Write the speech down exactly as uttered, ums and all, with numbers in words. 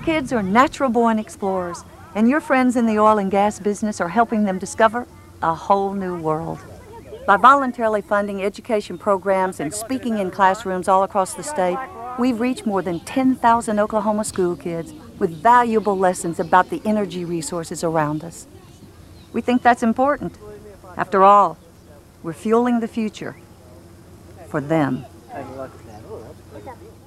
kids are natural-born explorers, and your friends in the oil and gas business are helping them discover a whole new world. By voluntarily funding education programs and speaking in classrooms all across the state, we've reached more than ten thousand Oklahoma school kids with valuable lessons about the energy resources around us. We think that's important. After all, we're fueling the future for them.